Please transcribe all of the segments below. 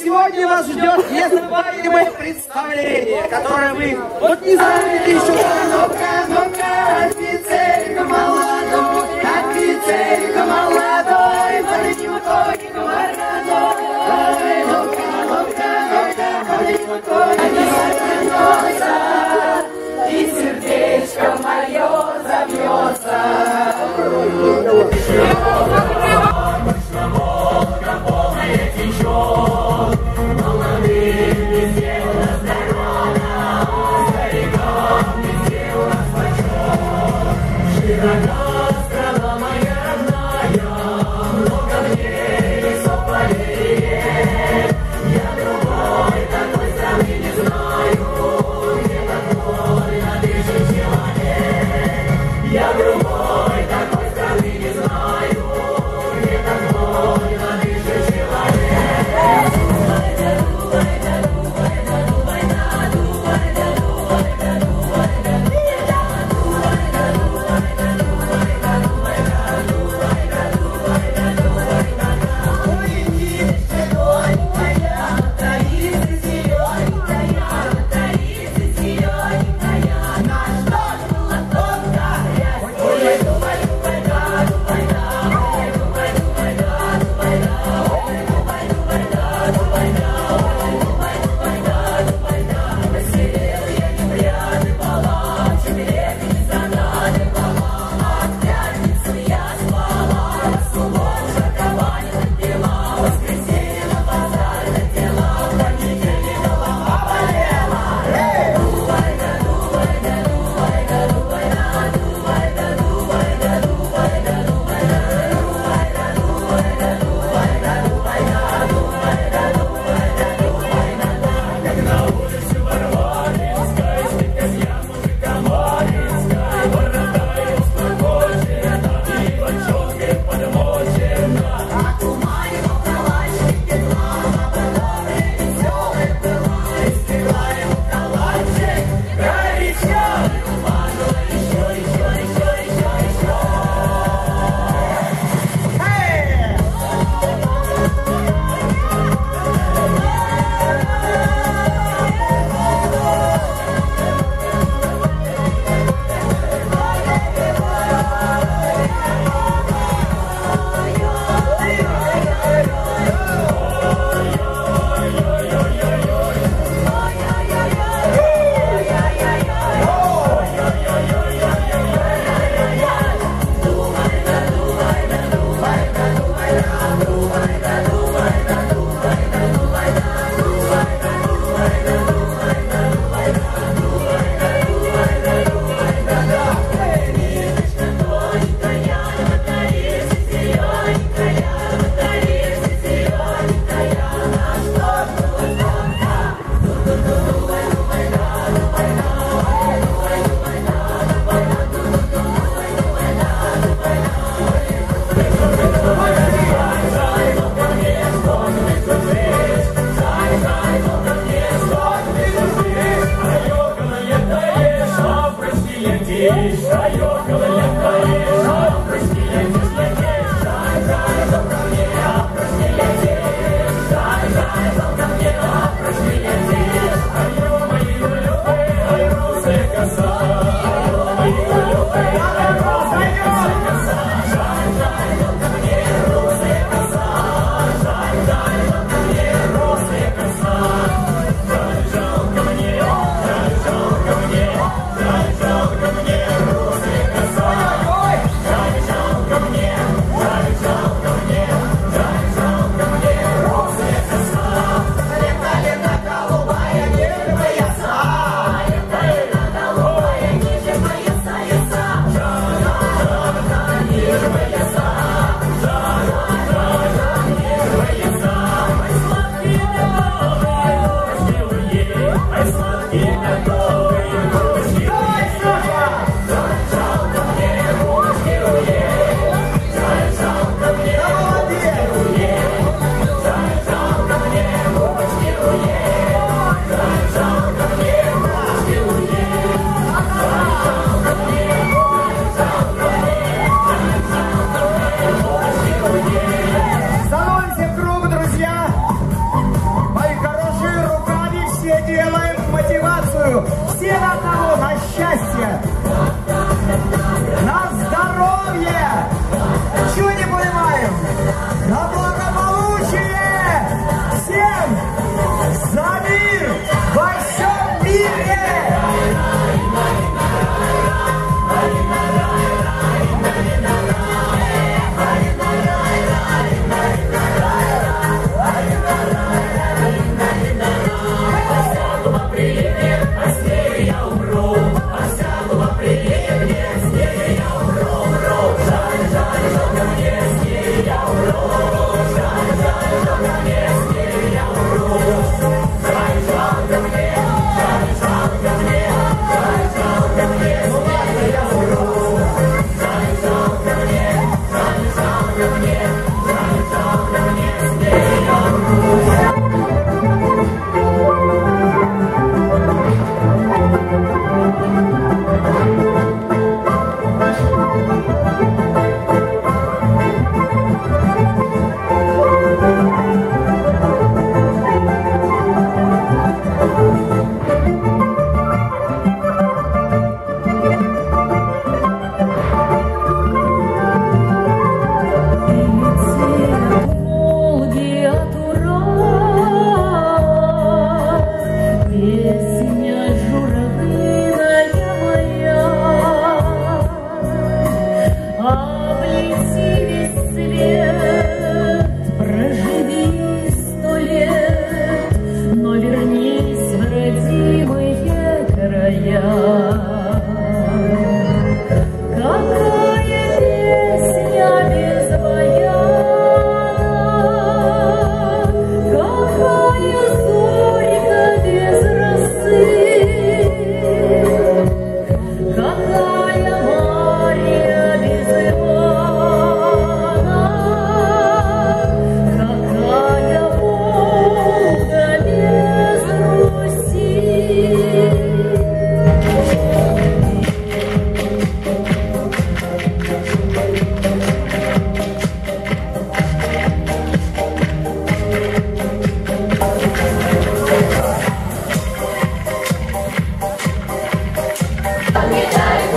сегодня вас ждет незабываемое представление, которое вы вот не знаете еще. Ну-ка, ну-ка, офицерик молодой, поднимай коник вороной. Ну-ка, ну-ка, ну-ка, поднимай коник вороной. И сердечко мое забьется.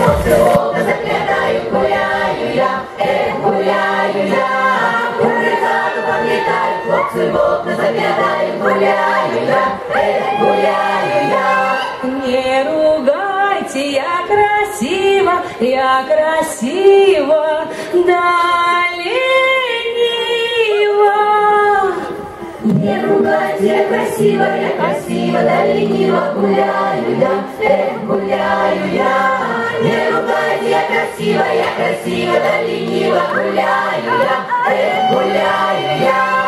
хлопцы волка заплетают, гуляю я, гуляю я. Куры хату подметают, хлопцы волка заплетают, гуляю я, гуляю я. Не ругайте, я красиво, да лениво. Не ругайте, я красиво, да лениво, гуляю я, гуляю я. Не ругайте, я красиво, да лениво, гуляю я, гуляю я.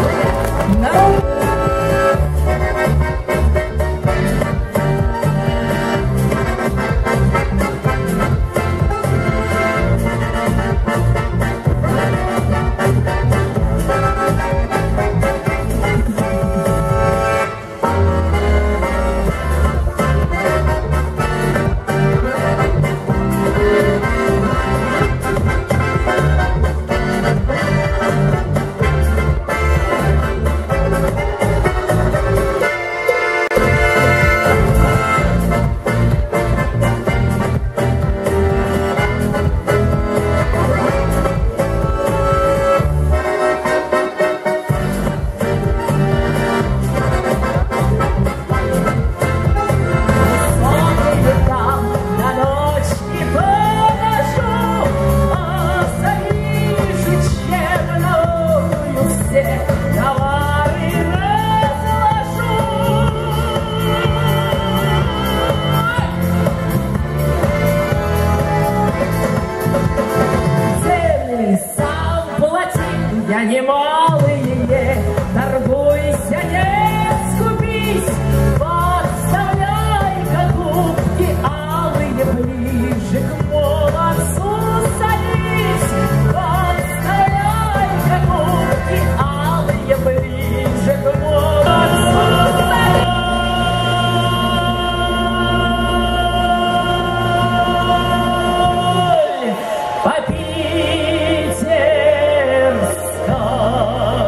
Я немалые, торгуйся, не скупись, подставляй-ка губки алые ближе к молодцу садись, подставляй-ка губки алые ближе к молодцу садись. Попить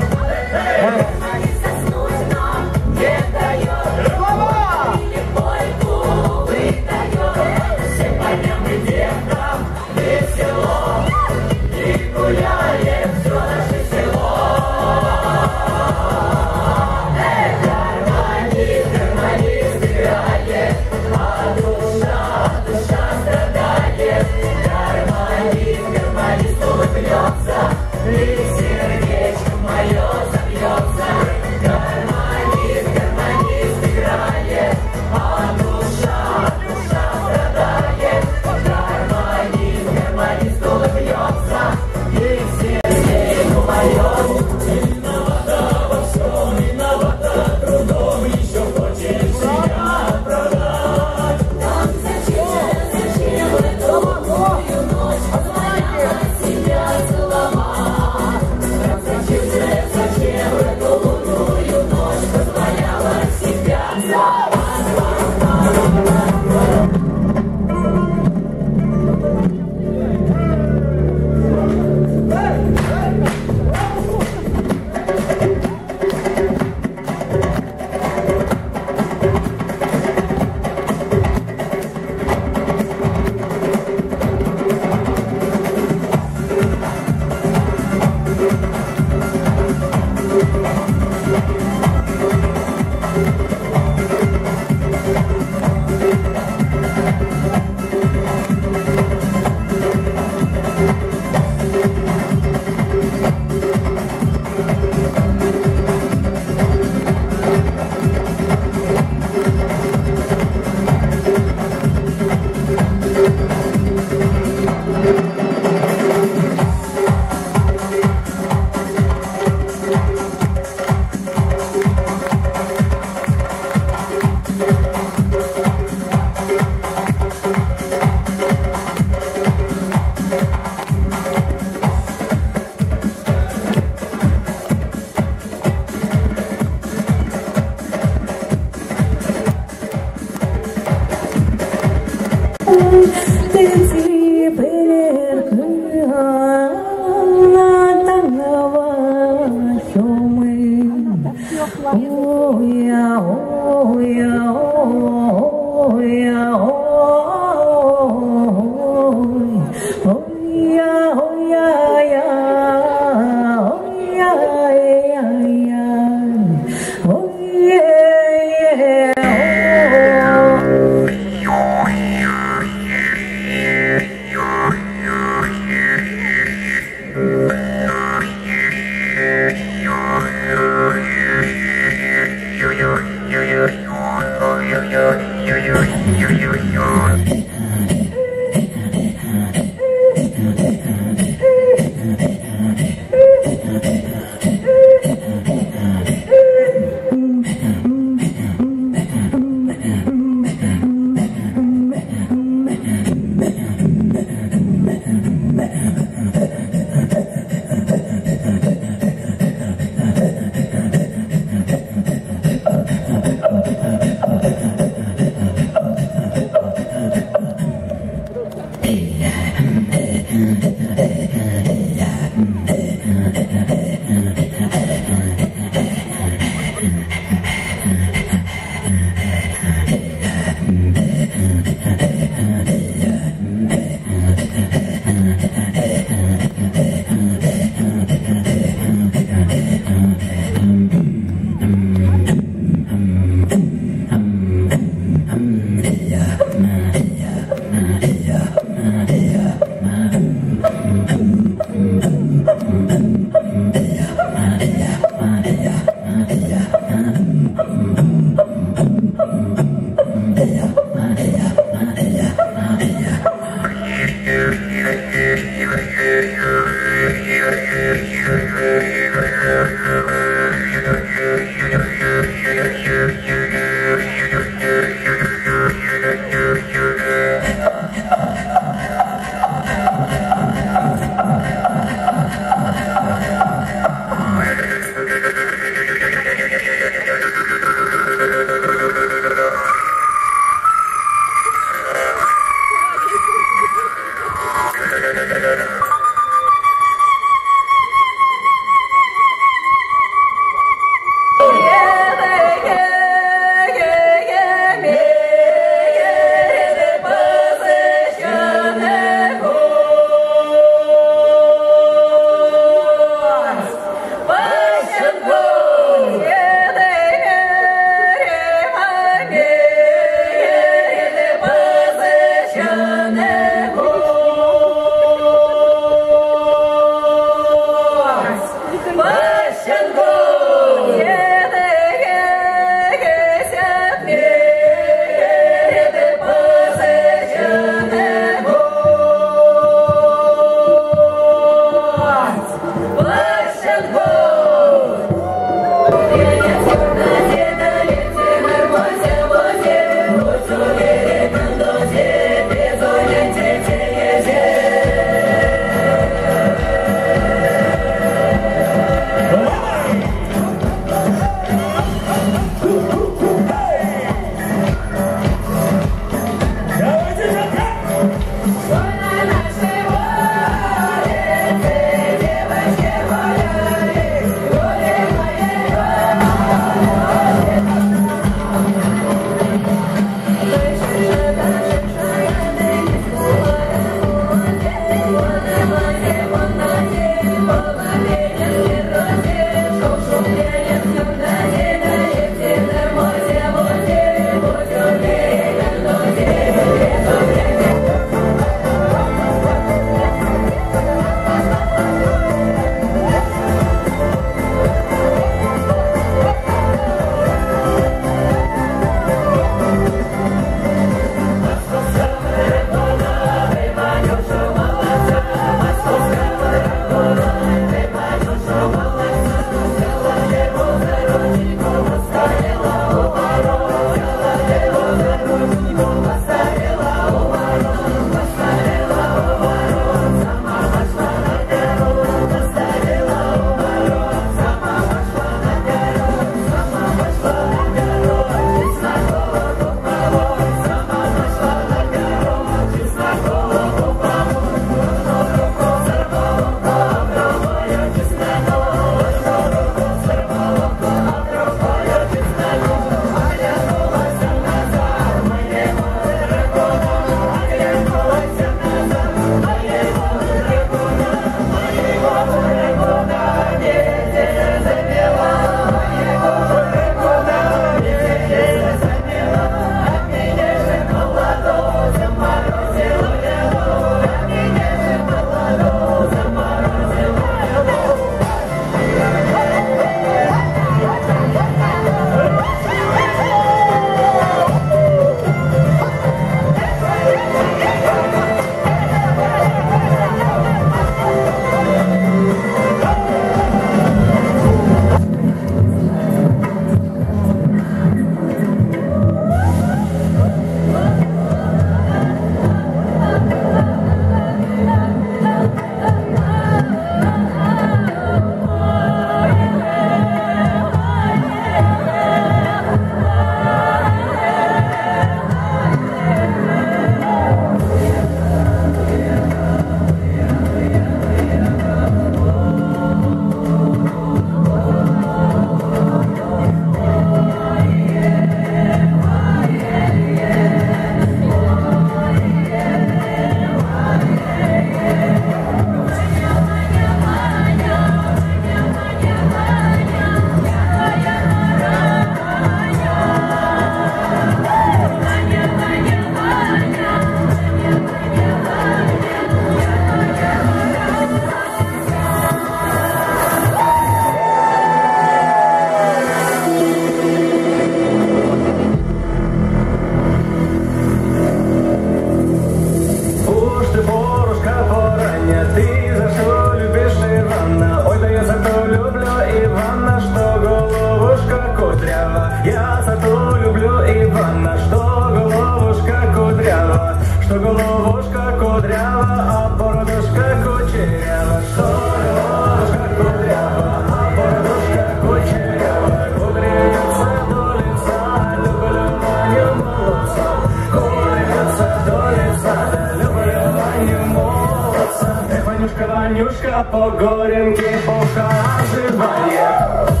что головушка кудрява, а бородушка кучерява, что головушка кудрява, а бородушка кучерява, кудряется до лица, люблю мою молодца, кудряется до лица, да люблю мою молодца. Ванюшка, Ванюшка по горенке ухаживает.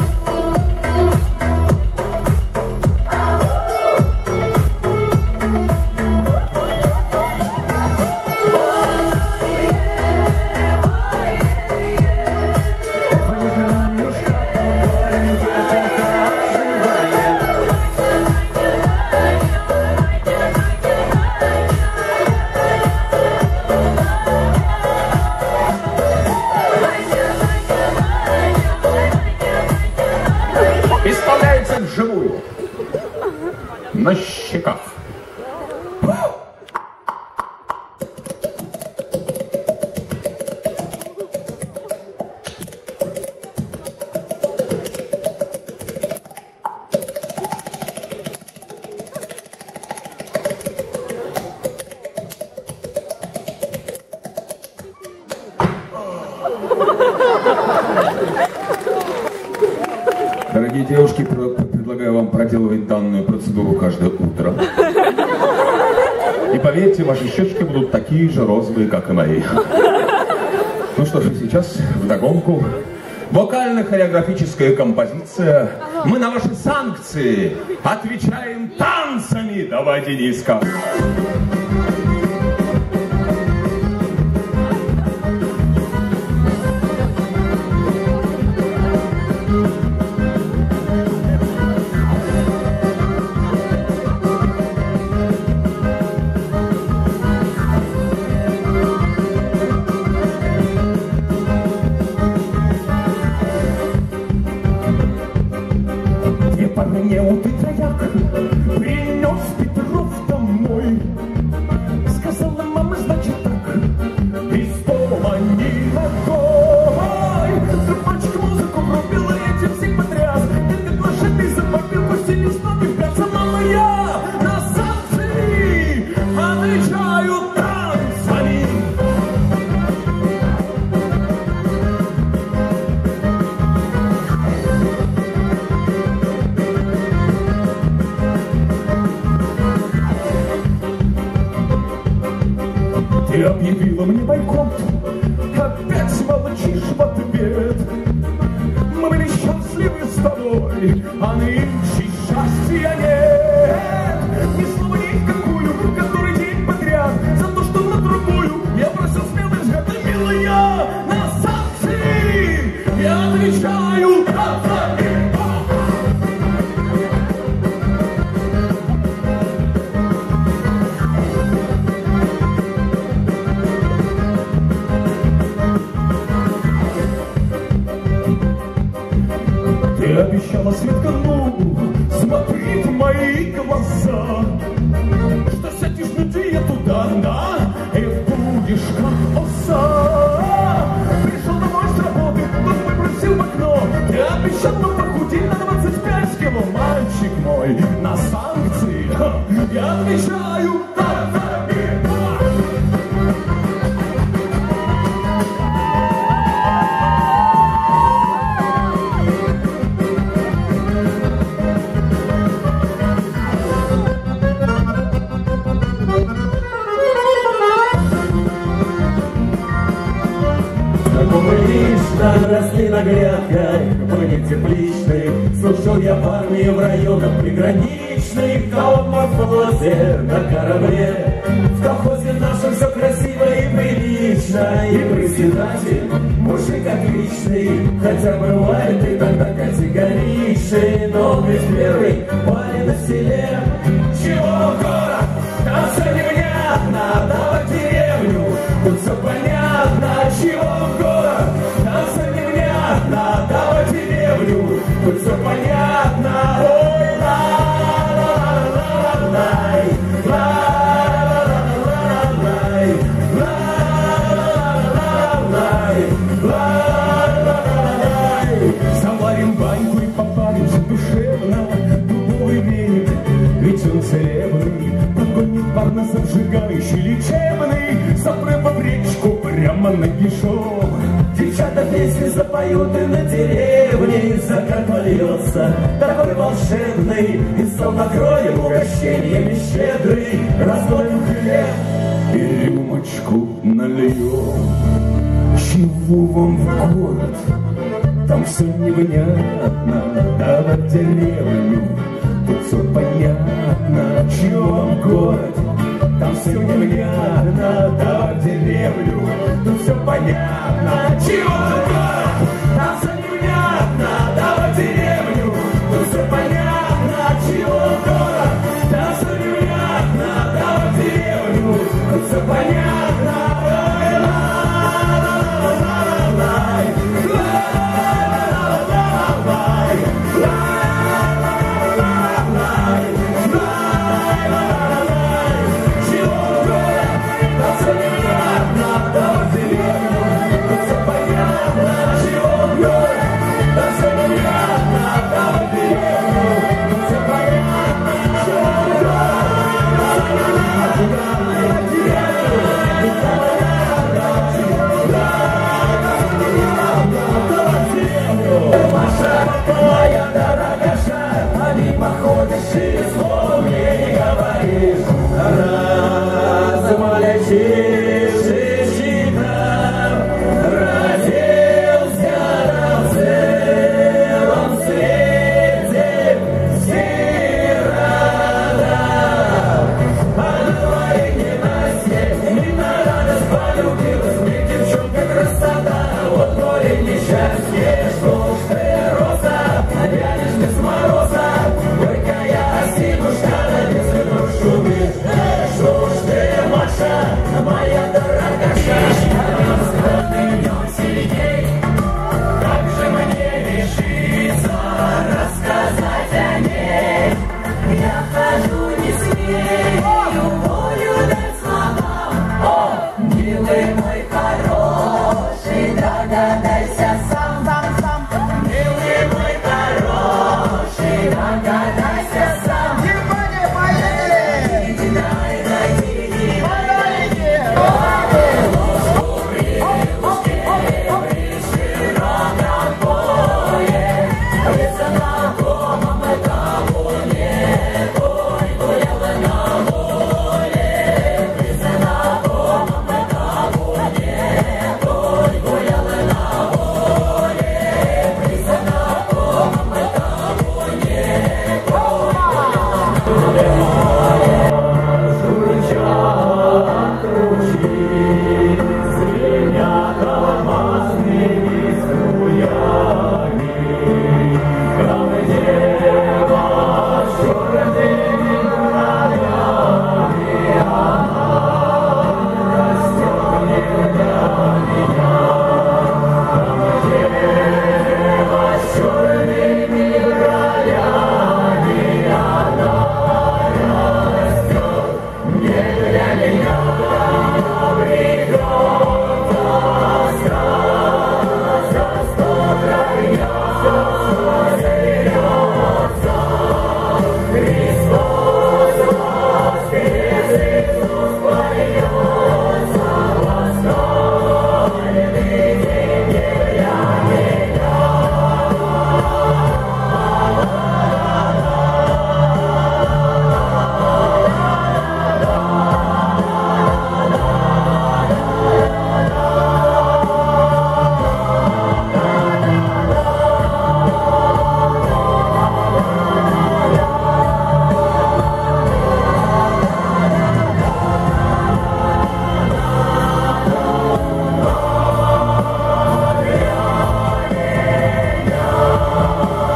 Исполняется вживую, на щеках. Дорогие девушки, предлагаю вам проделывать данную процедуру каждое утро. И поверьте, ваши щечки будут такие же розовые, как и мои. Ну что ж, сейчас вдогонку вокально-хореографическая композиция. Мы на ваши санкции отвечаем танцами. Давай, Дениска. Принес Петров домой. Сказала мама, значит так, из дома не ногой. Трубочка музыку врубила, этим всех потряс. Ты лошадей запопил, пустились ноги в пляс. А мама, я на санкции отвечаю танцами. Ты объявила мне бойкот, опять молчишь в ответ. Мы были счастливы с тобой, а нынче счастья нет. Ни слова ни в какую, который день подряд. За то, что на другую я бросил смелый взгляд. И, милая, на санкции я отвечаю танцами. Ты обещала, Светка, ну, смотри в мои глаза, что сядешь на диету, да, и будешь как оса. Пришел домой с работы, тут попросил в окно. Ты обещал нам похудеть на 25 кило, мальчик мой, на санкции я отвечаю танцами. Росли на грядках, были тепличные. Слушал я парни в районах приграничных, а он в морфозе на корабле. В колхозе нашем все красиво и прилично, и председатель мужик отличный, хотя бывает иногда категоричный, но он ведь первый парень на селе. Чего город, там все невнятно, давай в деревню, тут все понятно. Чего город, там все невнятно, давай в деревню, тут все понятно. Ой, ла-ла-ла-ла-лай, ла-ла-ла-ла-лай, ла-ла-ла-лай, ла-ла-ла-лай. Заварим баньку и попаримся душевно, дубовый веник, ведь он целебный, только не парнозажигающий лечебный запрыгнул в речку прямо нагишом. Девчата песни запоют и на деревне, и закат польется такой волшебный, и стол накроем угощениями щедрый, разлоем хлеб и рюмочку нальем. Чего вам в город? Там все невнятно, да в деревню тут все понятно. Чего вам в город? Там все невнятно, да в деревню тут все понятно. Чего вам в город? Там все невнятно, да в деревню тут все понятно. Чего вам в город? Там все невнятно, да в деревню тут все понятно.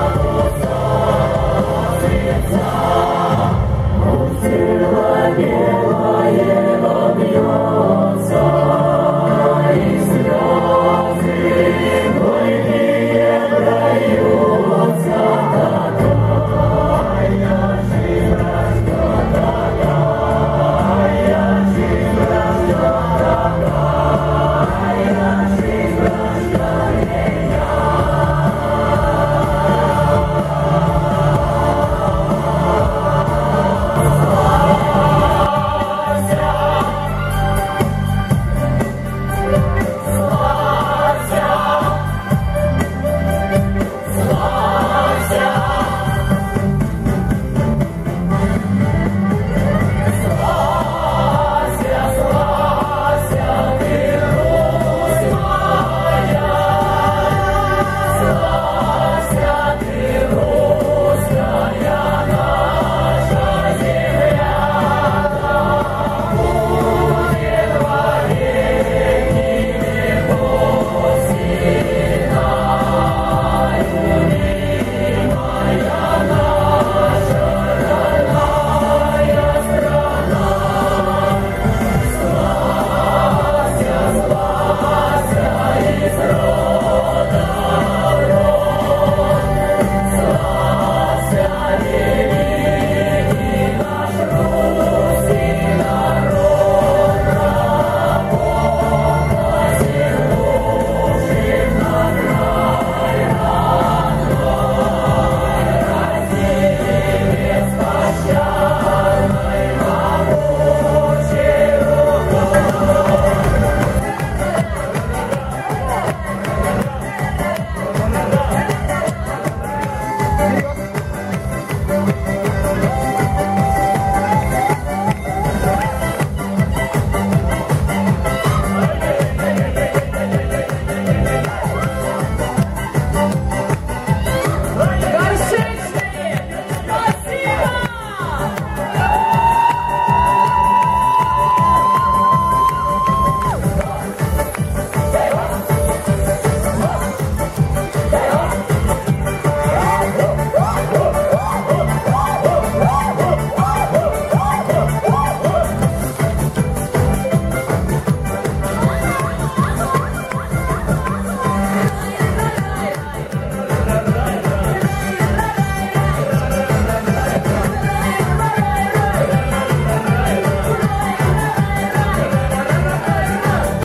Yeah.